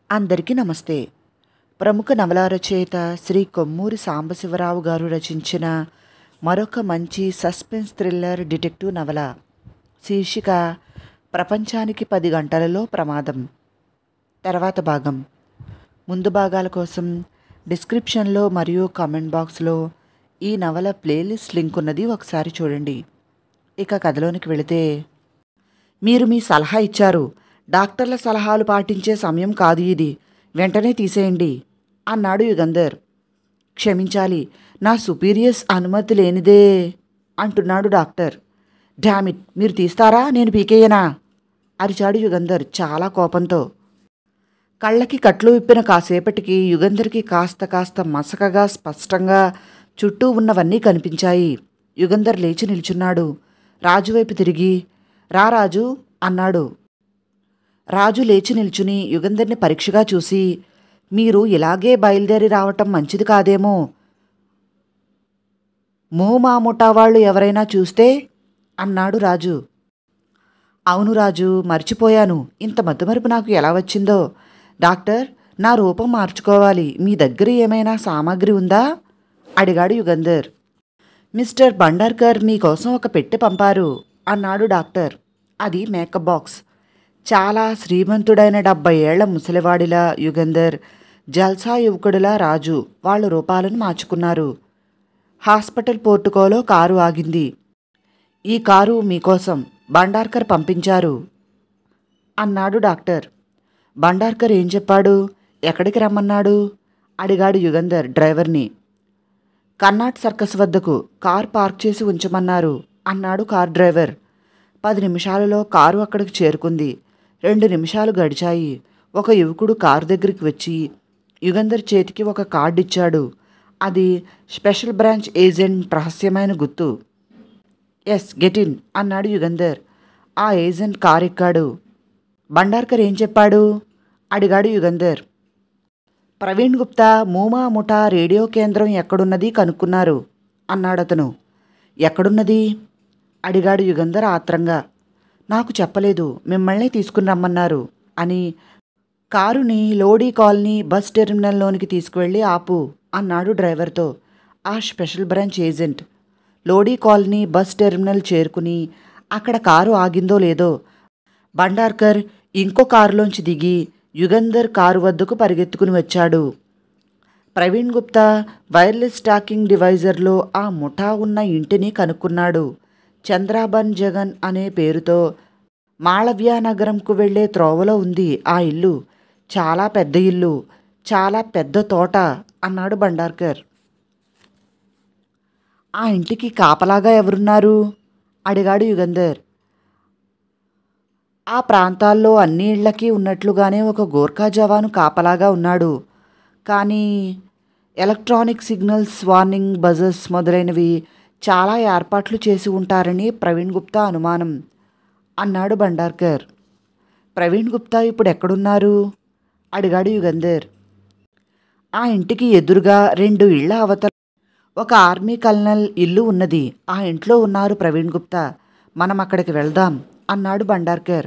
అందరికీ నమస్తే. ప్రముఖ నవలా రచయిత శ్రీ కొమ్మూరి సాంబశివరావు గారు రచించిన మరొక మంచి సస్పెన్స్ థ్రిల్లర్ డిటెక్టివ్ నవల. శీర్షిక ప్రపంచానికి 10 గంటలలో ప్రమాదం. తర్వాత భాగం. ముందు భాగాల కోసం డిస్క్రిప్షన్లో మరియు కామెంట్ బాక్స్లో ఈ నవల ప్లేలిస్ట్ లింక్ ఉన్నది, ఒకసారి చూడండి. ఇక కథలోనికి వెళితే, మీరు మీ సలహా ఇచ్చారు, డాక్టర్ల సలహాలు పాటించే సమయం కాదు ఇది, వెంటనే తీసేయండి అన్నాడు యుగంధర్. క్షమించాలి, నా సుపీరియర్స్ అనుమతి లేనిదే అంటున్నాడు డాక్టర్. డామిట్, మీరు తీస్తారా, నేను పీకేయనా అరిచాడు యుగంధర్ చాలా కోపంతో. కళ్ళకి కట్లు విప్పిన కాసేపటికి యుగంధర్కి కాస్త మసకగా స్పష్టంగా చుట్టూ ఉన్నవన్నీ కనిపించాయి. యుగంధర్ లేచి నిల్చున్నాడు. రాజు వైపు తిరిగి, రా రాజు అన్నాడు. రాజు లేచి నిల్చుని యుగంధర్ని పరీక్షగా చూసి, మీరు ఇలాగే బయలుదేరి రావటం మంచిది కాదేమో, మా ముఠా వాళ్ళు ఎవరైనా చూస్తే అన్నాడు రాజు. అవును రాజు, మర్చిపోయాను, ఇంత మతిమరుపు నాకు ఎలా వచ్చిందో. డాక్టర్, నా రూపం మార్చుకోవాలి, మీ దగ్గర ఏమైనా సామాగ్రి ఉందా అడిగాడు యుగంధర్. మిస్టర్ భండార్కర్ మీకోసం ఒక పెట్టె పంపారు అన్నాడు డాక్టర్. అది మేకప్ బాక్స్. చాలా శ్రీమంతుడైన 70 ఏళ్ల ముసలివాడిలా యుగంధర్, జల్సా యువకుడిలా రాజు వాళ్ళ రూపాలను మార్చుకున్నారు. హాస్పిటల్ పోర్టుకోలో కారు ఆగింది. ఈ కారు మీకోసం భండార్కర్ పంపించారు అన్నాడు డాక్టర్. భండార్కర్ ఏం చెప్పాడు, ఎక్కడికి రమ్మన్నాడు అడిగాడు యుగంధర్ డ్రైవర్ని. కర్నాట్ సర్కస్ వద్దకు కార్ పార్క్ చేసి ఉంచమన్నారు అన్నాడు కార్ డ్రైవర్. 10 నిమిషాలలో కారు అక్కడికి చేరుకుంది. 2 నిమిషాలు గడిచాయి. ఒక యువకుడు కారు దగ్గరికి వచ్చి యుగంధర్ చేతికి ఒక కార్డు ఇచ్చాడు. అది స్పెషల్ బ్రాంచ్ ఏజెంట్ రహస్యమైన గుర్తు. ఎస్, గెట్ ఇన్ అన్నాడు యుగంధర్. ఆ ఏజెంట్ కారు ఎక్కాడు. భండార్కర్ ఏం చెప్పాడు అడిగాడు యుగంధర్. ప్రవీణ్ గుప్తా మూమా ముఠా రేడియో కేంద్రం ఎక్కడున్నది కనుక్కున్నారు అన్నాడతను. ఎక్కడున్నది అడిగాడు యుగంధర్ ఆత్రంగా. నాకు చెప్పలేదు, మిమ్మల్ని తీసుకుని రమ్మన్నారు అని. కారుని లోడీ కాలనీ బస్ టెర్మినల్లోనికి తీసుకువెళ్ళి ఆపు అన్నాడు డ్రైవర్తో ఆ special branch agent. Lodhi colony bus terminal చేరుకుని అక్కడ కారు ఆగిందో లేదో భండార్కర్ ఇంకో కారులోంచి దిగి యుగంధర్ కారు వద్దకు పరిగెత్తుకుని వచ్చాడు. ప్రవీణ్ గుప్తా వైర్లెస్ టాకింగ్ డివైజర్లో ఆ ముఠా ఉన్న ఇంటిని కనుక్కున్నాడు. చంద్రాబన్ జగన్ అనే పేరుతో మాళవ్య నగరంకు వెళ్లే త్రోవలో ఉంది ఆ ఇల్లు. చాలా పెద్ద ఇల్లు, చాలా పెద్ద తోట అన్నాడు భండార్కర్. ఆ ఇంటికి కాపలాగా ఎవరున్నారు అడిగాడు యుగంధర్. ఆ ప్రాంతాల్లో అన్ని ఇళ్లకి ఉన్నట్లుగానే ఒక గోర్ఖా జవాను కాపలాగా ఉన్నాడు. కానీ ఎలక్ట్రానిక్ సిగ్నల్స్, వార్నింగ్ బజర్స్ మొదలైనవి చాలా ఏర్పాట్లు చేసి ఉంటారని ప్రవీణ్ గుప్తా అనుమానం అన్నాడు భండార్కర్. ప్రవీణ్ గుప్తా ఇప్పుడు ఎక్కడున్నారు అడిగాడు యుగంధర్. ఆ ఇంటికి ఎదురుగా 2 ఇళ్ల అవతల ఒక ఆర్మీ కల్నల్ ఇల్లు ఉన్నది. ఆ ఇంట్లో ఉన్నారు ప్రవీణ్ గుప్తా. మనం అక్కడికి వెళ్దాం అన్నాడు భండార్కర్.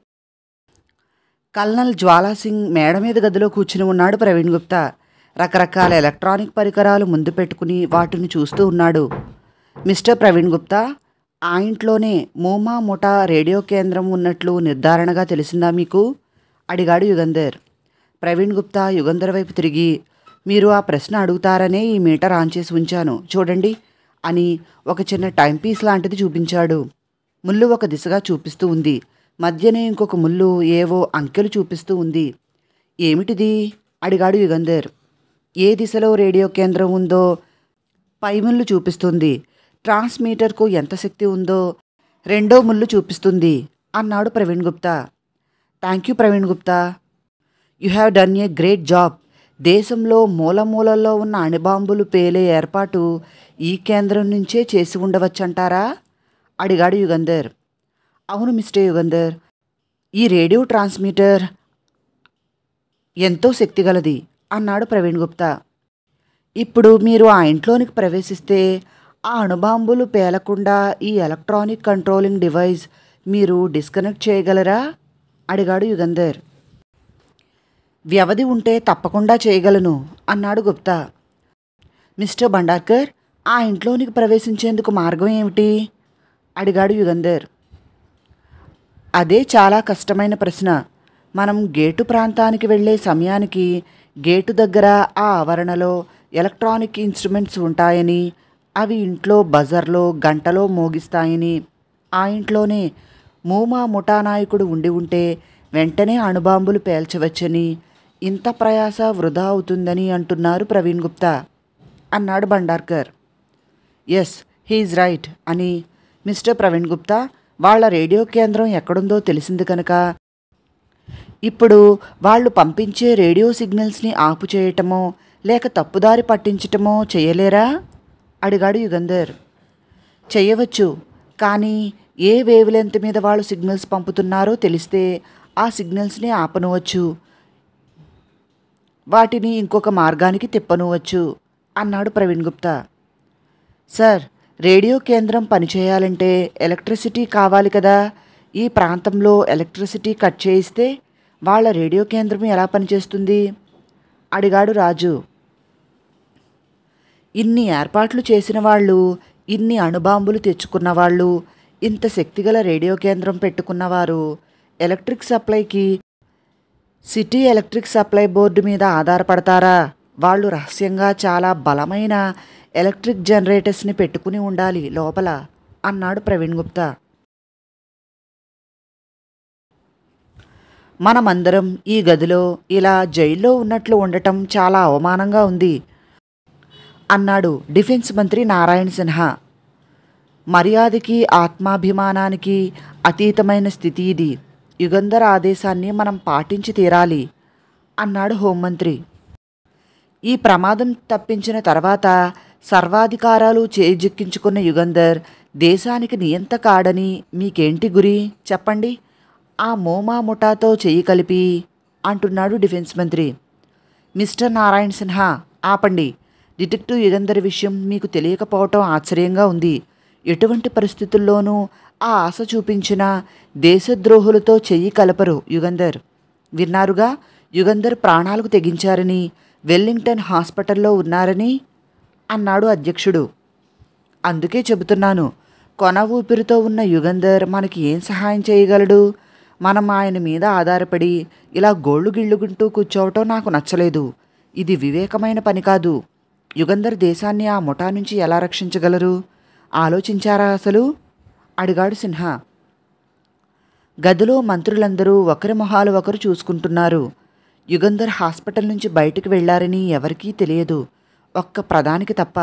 కల్నల్ జ్వాలాసింగ్ మేడ మీద గదిలో కూర్చుని ఉన్నాడు ప్రవీణ్ గుప్తా. రకరకాల ఎలక్ట్రానిక్ పరికరాలు ముందు పెట్టుకుని వాటిని చూస్తూ ఉన్నాడు. మిస్టర్ ప్రవీణ్ గుప్తా, ఆ ఇంట్లోనే మూమా ముఠా రేడియో కేంద్రం ఉన్నట్లు నిర్ధారణగా తెలిసిందా మీకు అడిగాడు యుగంధర్. ప్రవీణ్ గుప్తా యుగంధర్ వైపు తిరిగి, మీరు ఆ ప్రశ్న అడుగుతారనే ఈ మీటర్ ఆన్ చేసి ఉంచాను చూడండి అని ఒక చిన్న టైం పీస్ లాంటిది చూపించాడు. ముళ్ళు ఒక దిశగా చూపిస్తూ ఉంది. మధ్యనే ఇంకొక ముళ్ళు ఏవో అంకెలు చూపిస్తూ ఉంది. ఏమిటిది అడిగాడు యుగంధర్. ఏ దిశలో రేడియో కేంద్రం ఉందో పై ముళ్ళు చూపిస్తుంది. ట్రాన్స్మీటర్కు ఎంత శక్తి ఉందో 2వ ముళ్ళు చూపిస్తుంది అన్నాడు Praveen Gupta. Thank you Praveen Gupta, you have done a great job. దేశంలో మూలమూలల్లో ఉన్న అణుబాంబులు పేలే ఏర్పాటు ఈ కేంద్రం నుంచే చేసి ఉండవచ్చంటారా అడిగాడు యుగంధర్. అవును మిస్టర్ యుగంధర్, ఈ రేడియో ట్రాన్స్మిటర్ ఎంతో శక్తిగలది అన్నాడు ప్రవీణ్ గుప్తా. ఇప్పుడు మీరు ఆ ఇంట్లోనికి ప్రవేశిస్తే ఆ అణుబాంబులు పేలకుండా ఈ ఎలక్ట్రానిక్ కంట్రోలింగ్ డివైస్ మీరు డిస్కనెక్ట్ చేయగలరా అడిగాడు యుగంధర్. వ్యవధి ఉంటే తప్పకుండా చేయగలను అన్నాడు గుప్తా. మిస్టర్ భండార్కర్, ఆ ఇంట్లోనికి ప్రవేశించేందుకు మార్గం ఏమిటి అడిగాడు యుగంధర్. అదే చాలా కష్టమైన ప్రశ్న. మనం గేటు ప్రాంతానికి వెళ్ళే సమయానికి గేటు దగ్గర ఆ ఆవరణలో ఎలక్ట్రానిక్ ఇన్స్ట్రుమెంట్స్ ఉంటాయని, అవి ఇంట్లో బజర్లో గంటలో మోగిస్తాయని, ఆ ఇంట్లోనే మూమా ముఠానాయకుడు ఉండి ఉంటే వెంటనే అణుబాంబులు పేల్చవచ్చని, ఇంత ప్రయాస వృధా అవుతుందని అంటున్నారు ప్రవీణ్ గుప్తా అన్నాడు భండార్కర్. ఎస్, హీఈస్ రైట్ అని మిస్టర్ ప్రవీణ్ గుప్తా, వాళ్ళ రేడియో కేంద్రం ఎక్కడుందో తెలిసింది కనుక ఇప్పుడు వాళ్ళు పంపించే రేడియో సిగ్నల్స్ని ఆపు చేయటమో లేక తప్పుదారి పట్టించటమో చేయలేరా అడిగాడు యుగంధర్. చెయ్యవచ్చు, కానీ ఏ వేవ్ లెంత్ మీద వాళ్ళు సిగ్నల్స్ పంపుతున్నారో తెలిస్తే ఆ సిగ్నల్స్ని ఆపనవచ్చు, వాటిని ఇంకొక మార్గానికి తిప్పనవచ్చు అన్నాడు ప్రవీణ్ గుప్తా. సార్, రేడియో కేంద్రం పనిచేయాలంటే ఎలక్ట్రిసిటీ కావాలి కదా. ఈ ప్రాంతంలో ఎలక్ట్రిసిటీ కట్ చేయిస్తే వాళ్ళ రేడియో కేంద్రం ఎలా పనిచేస్తుంది అడిగాడు రాజు. ఇన్ని ఏర్పాట్లు చేసిన వాళ్ళు, ఇన్ని అణుబాంబులు తెచ్చుకున్న వాళ్ళు, ఇంత శక్తిగల రేడియో కేంద్రం పెట్టుకున్నవారు ఎలక్ట్రిక్ సప్లైకి సిటీ ఎలక్ట్రిక్ సప్లై బోర్డు మీద ఆధారపడతారా? వాళ్ళు రహస్యంగా చాలా బలమైన ఎలక్ట్రిక్ జనరేటర్స్ని పెట్టుకుని ఉండాలి లోపల అన్నాడు ప్రవీణ్ గుప్తా. మనమందరం ఈ గదిలో ఇలా జైల్లో ఉన్నట్లు ఉండటం చాలా అవమానంగా ఉంది అన్నాడు డిఫెన్స్ మంత్రి నారాయణ సిన్హా. మర్యాదకి ఆత్మాభిమానానికి అతీతమైన స్థితి ఇది. యుగంధర్ ఆదేశాన్ని మనం పాటించి తీరాలి అన్నాడు హోంమంత్రి. ఈ ప్రమాదం తప్పించిన తర్వాత సర్వాధికారాలు చేజిక్కించుకున్న యుగంధర్ దేశానికి నియంత కాడని మీకేంటి గురి చెప్పండి? ఆ మోమా ముఠాతో చెయ్యి కలిపి అంటున్నాడు డిఫెన్స్ మంత్రి. మిస్టర్ నారాయణ సిన్హా, ఆపండి. డిటెక్టివ్ యుగంధర్ విషయం మీకు తెలియకపోవటం ఆశ్చర్యంగా ఉంది. ఎటువంటి పరిస్థితుల్లోనూ ఆ ఆశ చూపించిన దేశద్రోహులతో చెయ్యి కలపరు యుగంధర్. విన్నారుగా, యుగంధర్ ప్రాణాలకు తెగించారని, వెల్లింగ్టన్ హాస్పిటల్లో ఉన్నారని అన్నాడు అధ్యక్షుడు. అందుకే చెబుతున్నాను, కొన ఊపిరితో ఉన్న యుగంధర్ మనకి ఏం సహాయం చేయగలడు? మనం ఆయన మీద ఆధారపడి ఇలా గోళ్ళు గిళ్ళుకుంటూ కూర్చోవటం నాకు నచ్చలేదు. ఇది వివేకమైన పని కాదు. యుగంధర్ దేశాన్ని ఆ ముఠా నుంచి ఎలా రక్షించగలరు? ఆలోచించారా అసలు అడిగాడు సిన్హా. గదిలో మంత్రులందరూ ఒకరి మొహాలు ఒకరు చూసుకుంటున్నారు. యుగంధర్ హాస్పిటల్ నుంచి బయటికి వెళ్లారని ఎవరికీ తెలియదు, ఒక్క ప్రధానికి తప్ప.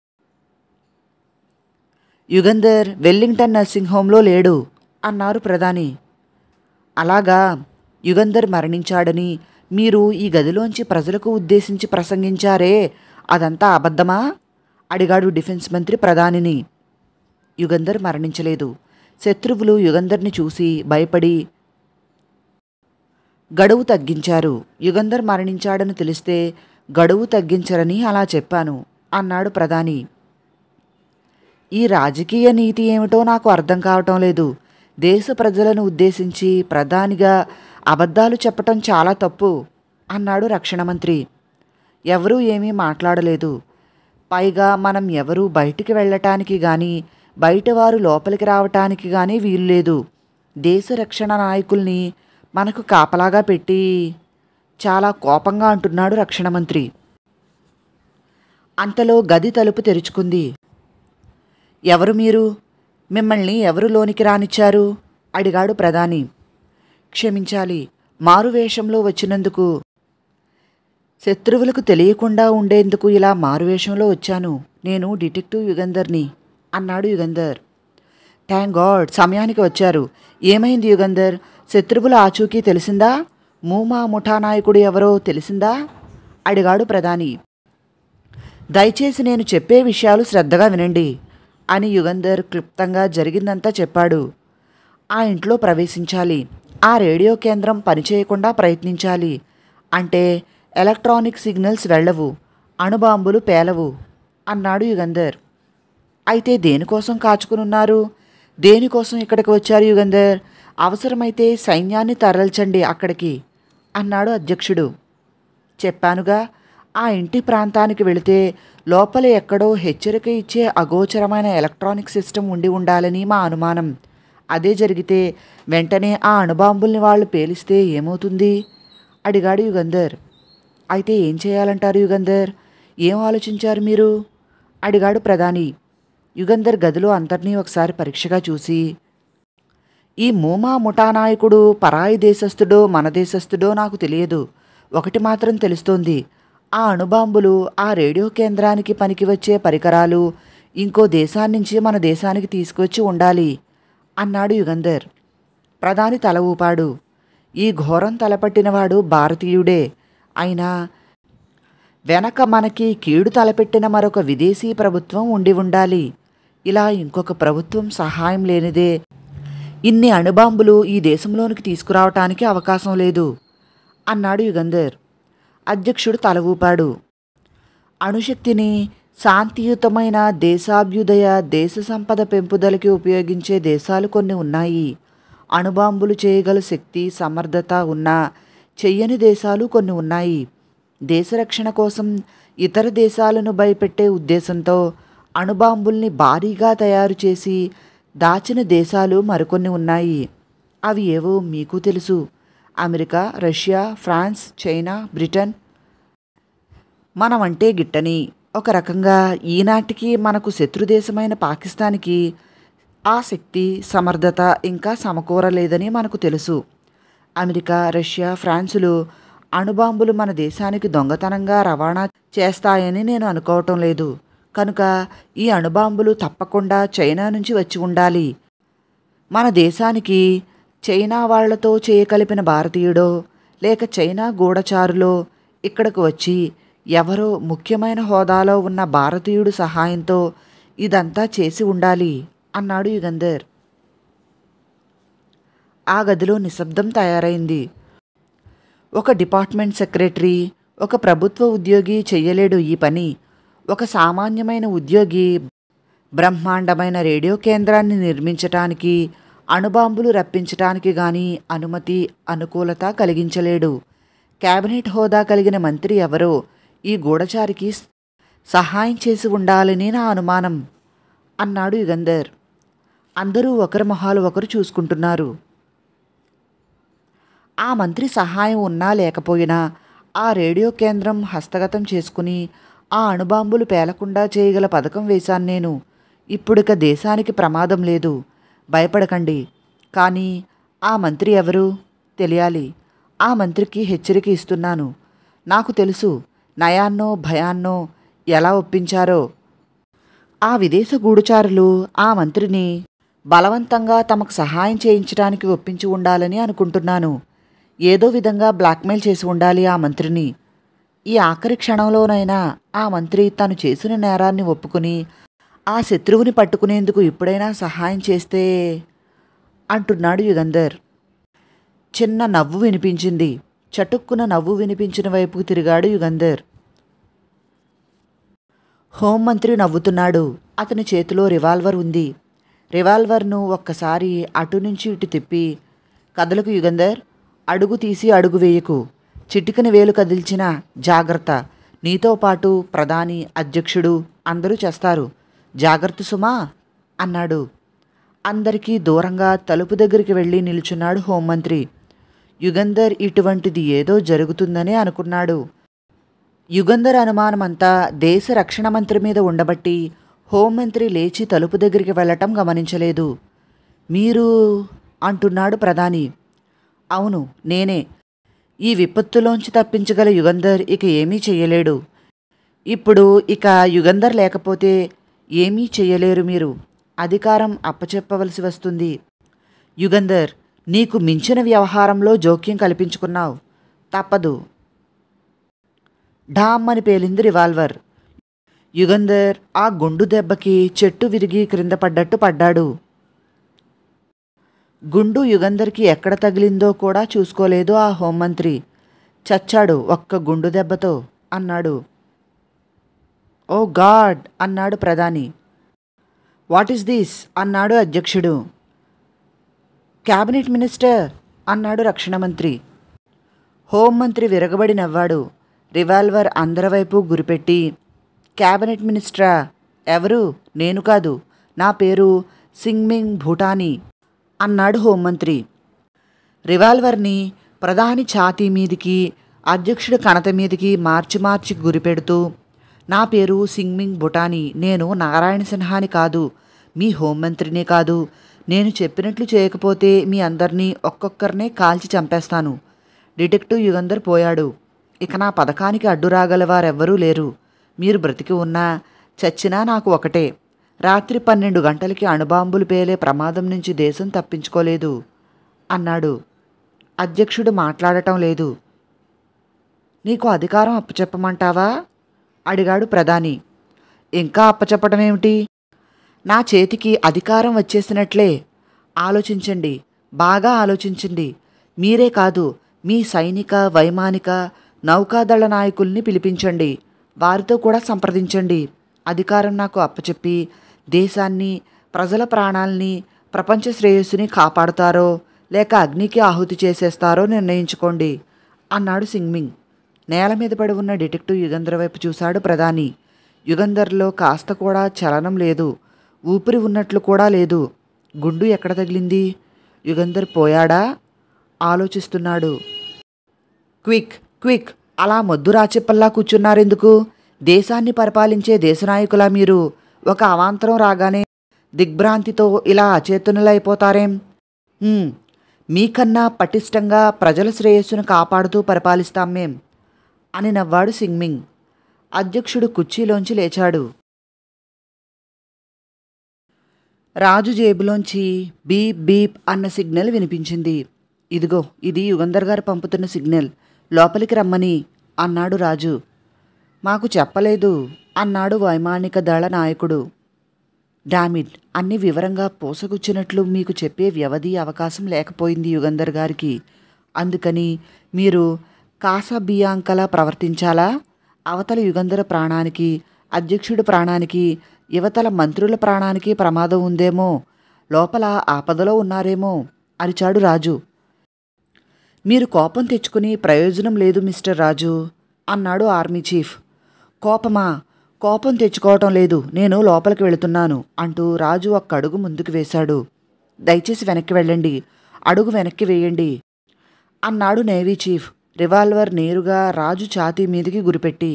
యుగంధర్ వెల్లింగ్టన్ నర్సింగ్ హోంలో లేడు అన్నారు ప్రధాని. అలాగా, యుగంధర్ మరణించాడని మీరు ఈ గదిలోంచి ప్రజలకు ఉద్దేశించి ప్రసంగించారే, అదంతా అబద్ధమా అడిగాడు డిఫెన్స్ మంత్రి ప్రధానిని. యుగంధర్ మరణించలేదు. శత్రువులు యుగంధర్ని చూసి భయపడి గడువు తగ్గించారు. యుగంధర్ మరణించాడని తెలిస్తే గడువు తగ్గించరని అలా చెప్పాను అన్నాడు ప్రధాని. ఈ రాజకీయ నీతి ఏమిటో నాకు అర్థం కావటం లేదు. దేశ ప్రజలను ఉద్దేశించి ప్రధానిగా అబద్ధాలు చెప్పటం చాలా తప్పు అన్నాడు రక్షణ మంత్రి. ఎవరూ ఏమీ మాట్లాడలేదు. పైగా మనం ఎవరూ బయటికి వెళ్ళటానికి కానీ బయటవారు లోపలికి రావటానికి కానీ వీల్లేదు. దేశ రక్షణ నాయకుల్ని మనకు కాపలాగా పెట్టి చాలా కోపంగా అంటున్నాడు రక్షణ మంత్రి. అంతలో గది తలుపు తెరుచుకుంది. ఎవరు మీరు? మిమ్మల్ని ఎవరు లోనికి రానిచ్చారు అడిగాడు ప్రధాని. క్షమించాలి, మారువేషంలో వచ్చినందుకు. శత్రువులకు తెలియకుండా ఉండేందుకు ఇలా మారువేషంలో వచ్చాను. నేను డిటెక్టివ్ యుగంధర్ని అన్నాడు యుగంధర్. థ్యాంక్ గాడ్, సమయానికి వచ్చారు. ఏమైంది యుగంధర్? శత్రువుల ఆచూకీ తెలిసిందా? మూమా ముఠా నాయకుడు ఎవరో తెలిసిందా అడిగాడు ప్రధాని. దయచేసి నేను చెప్పే విషయాలు శ్రద్ధగా వినండి అని యుగంధర్ క్లుప్తంగా జరిగిందంతా చెప్పాడు. ఆ ఇంట్లో ప్రవేశించాలి, ఆ రేడియో కేంద్రం పనిచేయకుండా ప్రయత్నించాలి. అంటే ఎలక్ట్రానిక్ సిగ్నల్స్ వెళ్ళవు, అణుబాంబులు పేలవు అన్నాడు యుగంధర్. అయితే దేనికోసం కాచుకునున్నారు? దేనికోసం ఇక్కడికి వచ్చారు యుగంధర్? అవసరమైతే సైన్యాన్ని తరల్చండి అక్కడికి అన్నాడు అధ్యక్షుడు. చెప్పానుగా, ఆ ఇంటి ప్రాంతానికి వెళితే లోపల ఎక్కడో హెచ్చరిక ఇచ్చే అగోచరమైన ఎలక్ట్రానిక్ సిస్టమ్ ఉండి ఉండాలని మా అనుమానం. అదే జరిగితే వెంటనే ఆ అణుబాంబుల్ని వాళ్ళు పేలిస్తే ఏమవుతుంది? అడిగాడు యుగంధర్. అయితే ఏం చేయాలంటారు యుగంధర్? ఏం ఆలోచించారు మీరు? అడిగాడు ప్రధాని. యుగంధర్ గదిలో అందరినీ ఒకసారి పరీక్షగా చూసి, ఈ మూమా ముఠానాయకుడు పరాయి దేశస్థుడో మన దేశస్థుడో నాకు తెలియదు. ఒకటి మాత్రం తెలుస్తోంది, ఆ అణుబాంబులు ఆ రేడియో కేంద్రానికి పనికి వచ్చే పరికరాలు ఇంకో దేశాన్నించి మన దేశానికి తీసుకువచ్చి ఉండాలి అన్నాడు యుగంధర్. ప్రధాని తల ఊపాడు. ఈ ఘోరం తలపట్టినవాడు భారతీయుడే. అయినా వెనక మనకి కీడు తలపెట్టిన మరొక విదేశీ ప్రభుత్వం ఉండి ఉండాలి. ఇలా ఇంకొక ప్రభుత్వం సహాయం లేనిదే ఇన్ని అణుబాంబులు ఈ దేశంలోనికి తీసుకురావటానికి అవకాశం లేదు అన్నాడు యుగంధర్. అధ్యక్షుడు తల ఊపాడు. అణుశక్తిని శాంతియుతమైన దేశాభ్యుదయ, దేశ సంపద పెంపుదలకి ఉపయోగించే దేశాలు కొన్ని ఉన్నాయి. అణుబాంబులు చేయగల శక్తి, సమర్థత ఉన్న చెయ్యని దేశాలు కొన్ని ఉన్నాయి. దేశరక్షణ కోసం ఇతర దేశాలను భయపెట్టే ఉద్దేశంతో అణుబాంబుల్ని భారీగా తయారు చేసి దాచిన దేశాలు మరికొన్ని ఉన్నాయి. అవి ఏవో మీకు తెలుసు. America, Russia, France, China, Britain. మనమంటే గిట్టని. ఒక రకంగా ఈనాటికి మనకు శత్రుదేశమైన పాకిస్తాన్కి ఆ శక్తి, సమర్థత ఇంకా సమకూరలేదని మనకు తెలుసు. అమెరికా, రష్యా, ఫ్రాన్సులు అణుబాంబులు మన దేశానికి దొంగతనంగా రవాణా చేస్తాయని నేను అనుకోవటం లేదు. కనుక ఈ అణుబాంబులు తప్పకుండా చైనా నుంచి వచ్చి ఉండాలి. మన దేశానికి చైనా వాళ్లతో చేయకలిపిన భారతీయుడో లేక చైనా గూఢచారులో ఇక్కడకు వచ్చి ఎవరో ముఖ్యమైన హోదాలో ఉన్న భారతీయుడు సహాయంతో ఇదంతా చేసి ఉండాలి అన్నాడు యుగంధర్. ఆ గదిలో నిశ్శబ్దం తయారైంది. ఒక డిపార్ట్మెంట్ సెక్రటరీ, ఒక ప్రభుత్వ ఉద్యోగి చెయ్యలేడు ఈ పని. ఒక సామాన్యమైన ఉద్యోగి బ్రహ్మాండమైన రేడియో కేంద్రాన్ని నిర్మించటానికి, అణుబాంబులు రప్పించటానికి గాని అనుమతి, అనుకూలత కలిగించలేడు. కేబినెట్ హోదా కలిగిన మంత్రి ఎవరో ఈ గూఢచారికి సహాయం చేసి ఉండాలని నా అనుమానం అన్నాడు యుగంధర్. అందరూ ఒకరి మొహాలు ఒకరు చూసుకుంటున్నారు. ఆ మంత్రి సహాయం ఉన్నా లేకపోయినా ఆ రేడియో కేంద్రం హస్తగతం చేసుకుని ఆ అణుబాంబులు పేలకుండా చేయగల పథకం వేశాను నేను. ఇప్పుడిక దేశానికి ప్రమాదం లేదు, భయపడకండి. కానీ ఆ మంత్రి ఎవరు తెలియాలి. ఆ మంత్రికి హెచ్చరిక ఇస్తున్నాను. నాకు తెలుసు నయాన్నో భయాన్నో ఎలా ఒప్పించారో. ఆ విదేశ గూఢచారులు ఆ మంత్రిని బలవంతంగా తమకు సహాయం చేయించడానికి ఒప్పించి ఉండాలని అనుకుంటున్నాను. ఏదో విధంగా బ్లాక్మెయిల్ చేసి ఉండాలి ఆ మంత్రిని. ఈ ఆఖరి క్షణంలోనైనా ఆ మంత్రి తను చేసిన నేరాన్ని ఒప్పుకుని ఆ శత్రువుని పట్టుకునేందుకు ఇప్పుడైనా సహాయం చేస్తే అంటున్నాడు యుగంధర్. చిన్న నవ్వు వినిపించింది. చటుక్కున నవ్వు వినిపించిన వైపుకు తిరిగాడు యుగంధర్. హోంమంత్రి నవ్వుతున్నాడు. అతని చేతిలో రివాల్వర్ ఉంది. రివాల్వర్ను ఒక్కసారి అటు నుంచి ఇటు తిప్పి, కదలకు యుగంధర్, అడుగు తీసి అడుగు వేయకు, చిటికని వేలు కదిల్చిన జాగ్రత్త, నీతో పాటు ప్రధాని, అధ్యక్షుడు అందరూ చేస్తారు, జాగ్రత్త సుమా అన్నాడు. అందరికీ దూరంగా తలుపు దగ్గరికి వెళ్ళి నిల్చున్నాడు హోంమంత్రి. యుగంధర్ ఇటువంటిది ఏదో జరుగుతుందనే అనుకున్నాడు. యుగంధర్ అనుమానమంతా దేశ రక్షణ మంత్రి మీద ఉండబట్టి హోంమంత్రి లేచి తలుపు దగ్గరికి వెళ్ళటం గమనించలేదు. మీరు అంటున్నాడు ప్రధాని. అవును, నేనే. ఈ విపత్తులోంచి తప్పించగల యుగంధర్ ఇక ఏమీ చెయ్యలేడు. ఇప్పుడు ఇక యుగంధర్ లేకపోతే ఏమీ చెయ్యలేరు మీరు. అధికారం అప్పచెప్పవలసి వస్తుంది. యుగంధర్, నీకు మించిన వ్యవహారంలో జోక్యం కల్పించుకున్నావు. తప్పదు. ఢామ్ అని పేలింది రివాల్వర్. యుగంధర్ ఆ గుండు దెబ్బకి చెట్టు విరిగి క్రింద పడ్డట్టు పడ్డాడు. గుండు యుగంధర్కి ఎక్కడ తగిలిందో కూడా చూసుకోలేదు ఆ హోంమంత్రి. చచ్చాడు ఒక్క గుండు దెబ్బతో అన్నాడు. ఓ గాడ్ అన్నాడు ప్రధాని. వాట్ ఈస్ దిస్ అన్నాడు అధ్యక్షుడు. క్యాబినెట్ మినిస్టర్ అన్నాడు రక్షణ మంత్రి. హోంమంత్రి విరగబడి నవ్వాడు. రివాల్వర్ అందరి వైపు గురిపెట్టి, క్యాబినెట్ మినిస్టరా? ఎవరు? నేను కాదు, నా పేరు సింగ్మింగ్ భూటానీ అన్నాడు హోంమంత్రి. రివాల్వర్ని ప్రధాని ఛాతీ మీదికి, అధ్యక్షుడి కణత మీదికి మార్చి మార్చి గురిపెడుతూ, నా పేరు సింగ్మింగ్ భూటానీ, నేను నారాయణ సిన్హాని కాదు, మీ హోంమంత్రిని కాదు. నేను చెప్పినట్లు చేయకపోతే మీ అందరినీ ఒక్కొక్కరినే కాల్చి చంపేస్తాను. డిటెక్టివ్ యుగంధర్ పోయాడు. ఇక నా పథకానికి అడ్డు రాగలవారెవ్వరూ లేరు. మీరు బ్రతికి ఉన్నా చచ్చినా నాకు ఒకటే. రాత్రి 12 గంటలకి అణుబాంబులు పేలే ప్రమాదం నుంచి దేశం తప్పించుకోలేదు అన్నాడు. అధ్యక్షుడు మాట్లాడటం లేదు. నీకు అధికారం అప్పచెప్పమంటావా? అడిగాడు ప్రధాని. ఇంకా అప్పచెప్పటం ఏమిటి? నా చేతికి అధికారం వచ్చేసినట్లే. ఆలోచించండి, బాగా ఆలోచించండి. మీరే కాదు, మీ సైనిక, వైమానిక, నౌకాదళ నాయకుల్ని పిలిపించండి. వారితో కూడా సంప్రదించండి. అధికారం నాకు అప్పచెప్పి దేశాన్ని, ప్రజల ప్రాణాల్ని, ప్రపంచ శ్రేయస్సుని కాపాడుతారో లేక అగ్నికి ఆహుతి చేసేస్తారో నిర్ణయించుకోండి అన్నాడు సింగ్మింగ్. నేల మీద పడి ఉన్న డిటెక్టివ్ యుగంధర్ వైపు చూశాడు ప్రధాని. యుగంధర్లో కాస్త కూడా చలనం లేదు. ఊపిరి ఉన్నట్లు కూడా లేదు. గుండు ఎక్కడ తగిలింది? యుగంధర్ పోయాడా? ఆలోచిస్తున్నాడు. క్విక్ క్విక్, అలా మొద్దు రాచెప్పల్లా కూర్చున్నారెందుకు? దేశాన్ని పరిపాలించే దేశనాయకులా మీరు? ఒక అవాంతరం రాగానే దిగ్భ్రాంతితో ఇలా అచేతనులైపోతారేం? మీకన్నా పటిష్టంగా ప్రజల శ్రేయస్సును కాపాడుతూ పరిపాలిస్తాం మేం అని నవ్వాడు సింగ్మింగ్. అధ్యక్షుడు కుర్చీలోంచి లేచాడు. రాజు జేబులోంచి బీప్ బీప్ అన్న సిగ్నల్ వినిపించింది. ఇదిగో, ఇది యుగంధర్ గారు పంపుతున్న సిగ్నల్, లోపలికి రమ్మని అన్నాడు రాజు. మాకు చెప్పలేదు అన్నాడు వైమానిక దళ నాయకుడు. డామిడ్, అన్ని వివరంగా పోసగుచ్చినట్లు మీకు చెప్పే వ్యవధి అవకాశం లేకపోయింది యుగంధర్ గారికి. అందుకని మీరు కాసాబియాంకలా ప్రవర్తించాలా? అవతల యుగంధర్ ప్రాణానికి, అధ్యక్షుడి ప్రాణానికి, యువతల మంత్రుల ప్రాణానికి ప్రమాదం ఉందేమో, లోపల ఆపదలో ఉన్నారేమో అరిచాడు రాజు. మీరు కోపం తెచ్చుకుని ప్రయోజనం లేదు మిస్టర్ రాజు అన్నాడు ఆర్మీ చీఫ్. కోపమా? కోపం తెచ్చుకోవటం లేదు, నేను లోపలికి వెళుతున్నాను అంటూ రాజు ఒక్క అడుగు ముందుకు వేశాడు. దయచేసి వెనక్కి వెళ్ళండి, అడుగు వెనక్కి వేయండి అన్నాడు నేవీ చీఫ్ రివాల్వర్ నేరుగా రాజు ఛాతీ మీదికి గురిపెట్టి.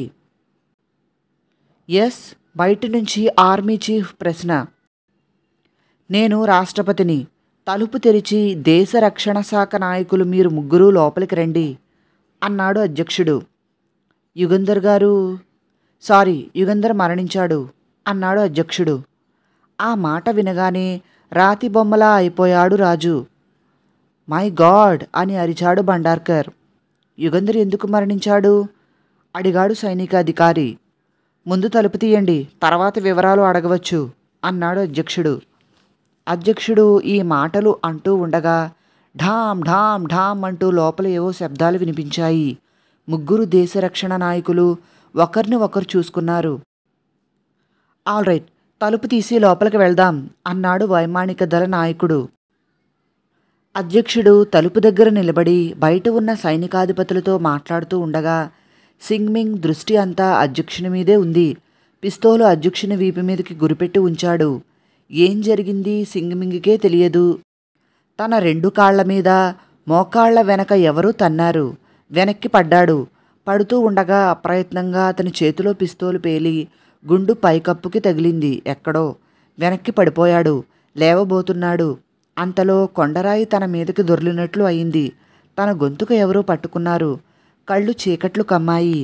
ఎస్, బయట నుంచి ఆర్మీ చీఫ్ ప్రశ్న. నేను రాష్ట్రపతిని. తలుపు తెరిచి దేశ రక్షణ శాఖ నాయకులు మీరు ముగ్గురు లోపలికి రండి అన్నాడు అధ్యక్షుడు. యుగంధర్ గారు? సారీ, యుగంధర్ మరణించాడు అన్నాడు అధ్యక్షుడు. ఆ మాట వినగానే రాతి బొమ్మలా అయిపోయాడు రాజు. మై గాడ్ అని అరిచాడు భండార్కర్. యుగంధర్ ఎందుకు మరణించాడు అడిగాడు సైనికాధికారి. ముందు తలుపు తీయండి, తర్వాత వివరాలు అడగవచ్చు అన్నాడు అధ్యక్షుడు. అధ్యక్షుడు ఈ మాటలు అంటూ ఉండగా ఢామ్ ఢామ్ ఢామ్ అంటూ లోపల ఏవో శబ్దాలు వినిపించాయి. ముగ్గురు దేశ రక్షణ నాయకులు ఒకరిని ఒకరు చూసుకున్నారు. ఆల్ రైట్, తలుపు తీసి లోపలికి వెళ్దాం అన్నాడు వైమానిక దళ నాయకుడు. అధ్యక్షుడు తలుపు దగ్గర నిలబడి బయట ఉన్న సైనికాధిపతులతో మాట్లాడుతూ ఉండగా సింగ్మింగ్ దృష్టి అంతా అధ్యక్షుని మీదే ఉంది. పిస్తోలు అధ్యక్షుని వీపు మీదకి గురిపెట్టి ఉంచాడు. ఏం జరిగింది సింగ్మింగ్కే తెలియదు. తన 2 కాళ్ల మీద, మోకాళ్ల వెనక ఎవరూ తన్నారు. వెనక్కి పడ్డాడు. పడుతూ ఉండగా అప్రయత్నంగా అతని చేతిలో పిస్తోలు పేలి గుండు పైకప్పుకి తగిలింది. ఎక్కడో వెనక్కి పడిపోయాడు. లేవబోతున్నాడు. అంతలో కొండరాయి తన మీదకి దొర్లినట్లు అయింది. తన గొంతుకు ఎవరో పట్టుకున్నారు. కళ్ళు చీకట్లు కమ్మాయి.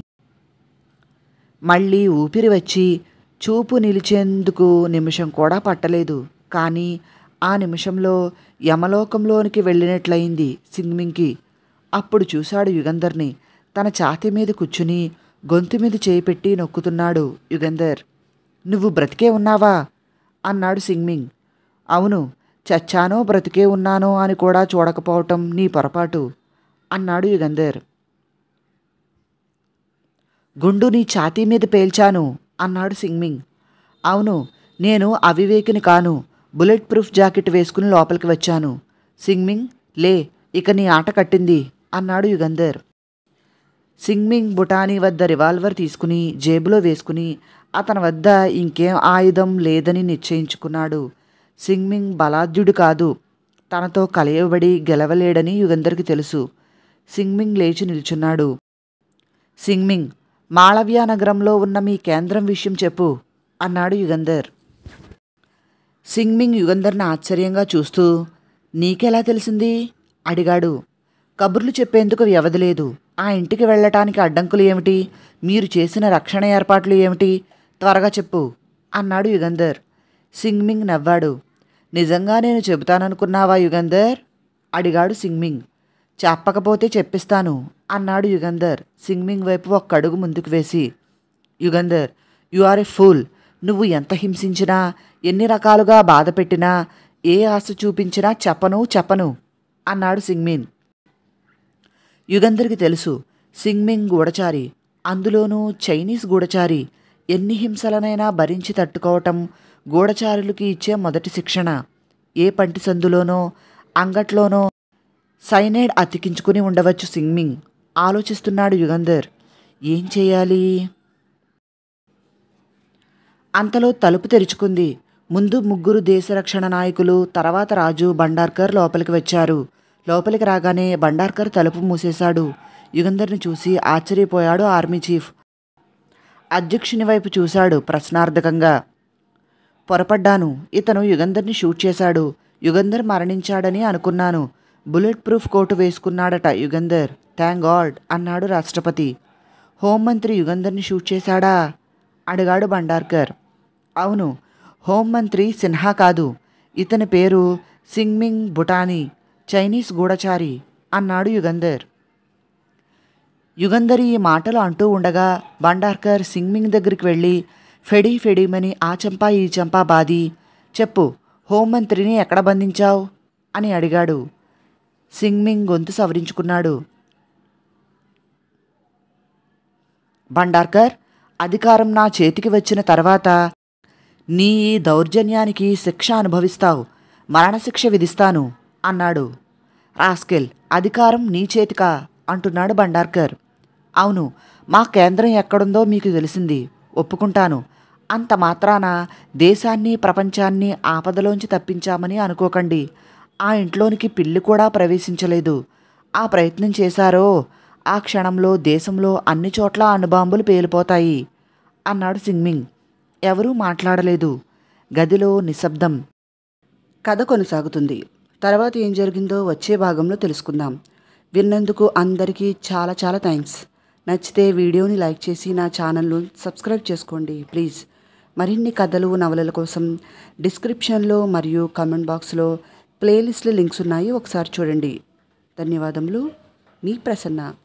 మళ్ళీ ఊపిరి వచ్చి చూపు నిలిచేందుకు నిమిషం కూడా పట్టలేదు. కానీ ఆ నిమిషంలో యమలోకంలోనికి వెళ్ళినట్లయింది సింగ్మింగ్కి. అప్పుడు చూశాడు యుగంధర్ని. తన ఛాతీ మీద కూర్చుని గొంతు మీద చేయి పెట్టి నొక్కుతున్నాడు యుగంధర్. నువ్వు బ్రతికే ఉన్నావా అన్నాడు సింగ్మింగ్. అవును, చచ్చానో బ్రతికే ఉన్నానో అని కూడా చూడకపోవటం నీ పొరపాటు అన్నాడు యుగంధర్. గుండు నీ ఛాతీ మీద పేల్చాను అన్నాడు సింగ్మింగ్. అవును, నేను అవివేకిని కాను. బుల్లెట్ ప్రూఫ్ జాకెట్ వేసుకుని లోపలికి వచ్చాను. సింగ్మింగ్, లే, ఇక నీ ఆట కట్టింది అన్నాడు యుగంధర్. సింగ్మింగ్ బుటానీ వద్ద రివాల్వర్ తీసుకుని జేబులో వేసుకుని అతని వద్ద ఇంకేం ఆయుధం లేదని నిశ్చయించుకున్నాడు. సింగ్మింగ్ బలాఢ్యుడు కాదు. తనతో కలయబడి గెలవలేడని యుగంధర్కి తెలుసు. సింగ్మింగ్ లేచి నిల్చున్నాడు. సింగ్మింగ్, మాళవ్య నగరంలో ఉన్న మీ కేంద్రం విషయం చెప్పు అన్నాడు యుగంధర్. సింగ్మింగ్ యుగంధర్ని ఆశ్చర్యంగా చూస్తూ, నీకెలా తెలిసింది అడిగాడు. కబుర్లు చెప్పేందుకు వ్యవధి లేదు. ఆ ఇంటికి వెళ్ళటానికి అడ్డంకులు ఏమిటి? మీరు చేసిన రక్షణ ఏర్పాట్లు ఏమిటి? త్వరగా చెప్పు అన్నాడు యుగంధర్. సింగ్మింగ్ నవ్వాడు. నిజంగా నేను చెబుతాననుకున్నావా యుగంధర్ అడిగాడు సింగ్మింగ్. చెప్పకపోతే చెప్పిస్తాను అన్నాడు యుగంధర్ సింగ్మింగ్ వైపు ఒక్క అడుగు ముందుకు వేసి. Yugandhar, you are a fool. నువ్వు ఎంత హింసించినా, ఎన్ని రకాలుగా బాధ పెట్టినా, ఏ ఆశ చూపించినా చెప్పను అన్నాడు సింగ్మింగ్. యుగంధర్కి తెలుసు, సింగ్మింగ్ గూఢచారి, అందులోనూ చైనీస్ గూఢచారి. ఎన్ని హింసలనైనా భరించి తట్టుకోవటం గూఢచారులకి ఇచ్చే మొదటి శిక్షణ. ఏ పంటి సందులోనో అంగట్లోనో సైనైడ్ అతికించుకుని ఉండవచ్చు సింగ్మింగ్. ఆలోచిస్తున్నాడు యుగంధర్. ఏం చేయాలి? అంతలో తలుపు తెరుచుకుంది. ముందు ముగ్గురు దేశరక్షణ నాయకులు, తర్వాత రాజు, బండార్కర్ లోపలికి వచ్చారు. లోపలికి రాగానే బండార్కర్ తలుపు మూసేశాడు. యుగంధర్ని చూసి ఆశ్చర్యపోయాడు ఆర్మీ చీఫ్. అధ్యక్షుని వైపు చూశాడు ప్రశ్నార్థకంగా. పొరపడ్డాను. ఇతను యుగంధర్ని షూట్ చేశాడు. యుగంధర్ మరణించాడని అనుకున్నాను. బుల్లెట్ ప్రూఫ్ కోటు వేసుకున్నాడట యుగంధర్. థ్యాంక్ గాడ్ అన్నాడు రాష్ట్రపతి. హోంమంత్రి యుగంధర్ని షూట్ చేశాడా అడిగాడు బండార్కర్. అవును, హోంమంత్రి సిన్హా కాదు. ఇతని పేరు సింగ్మింగ్ బుటానీ, చైనీస్ గూఢచారి అన్నాడు యుగంధర్. యుగంధర్ ఈ మాటలు అంటూ ఉండగా బండార్కర్ సింగ్మింగ్ దగ్గరికి వెళ్ళి ఫెడీమని ఆ చెంపా ఈ చెంపా బాది, చెప్పు, హోంమంత్రిని ఎక్కడ బంధించావు అని అడిగాడు. సింగ్మింగ్ గొంతు సవరించుకున్నాడు. బండార్కర్, అధికారం నా చేతికి వచ్చిన తర్వాత నీ ఈ దౌర్జన్యానికి శిక్ష అనుభవిస్తావు. మరణశిక్ష విధిస్తాను అన్నాడు. రాస్కెల్, అధికారం నీ చేతికా అంటున్నాడు బండార్కర్. అవును, మా కేంద్రం ఎక్కడుందో మీకు తెలిసింది, ఒప్పుకుంటాను. అంత మాత్రాన దేశాన్ని ప్రపంచాన్ని ఆపదలోంచి తప్పించామని అనుకోకండి. ఆ ఇంట్లోనికి పిల్లి కూడా ప్రవేశించలేదు. ఆ ప్రయత్నం చేశారో ఆ క్షణంలో దేశంలో అన్ని చోట్ల అణుబాంబులు పేలిపోతాయి అన్నాడు సింగ్మింగ్. ఎవరూ మాట్లాడలేదు. గదిలో నిశ్శబ్దం. కథ కొనసాగుతుంది. తర్వాత ఏం జరిగిందో వచ్చే భాగంలో తెలుసుకుందాం. విన్నందుకు అందరికీ చాలా చాలా థ్యాంక్స్. నచ్చితే వీడియోని లైక్ చేసి నా ఛానల్ను సబ్స్క్రైబ్ చేసుకోండి ప్లీజ్. మరిన్ని కథలు, నవలల కోసం డిస్క్రిప్షన్లో మరియు కామెంట్ బాక్స్లో ప్లేలిస్టుల లింక్స్ ఉన్నాయి, ఒకసారి చూడండి. ధన్యవాదములు. మీ ప్రసన్న.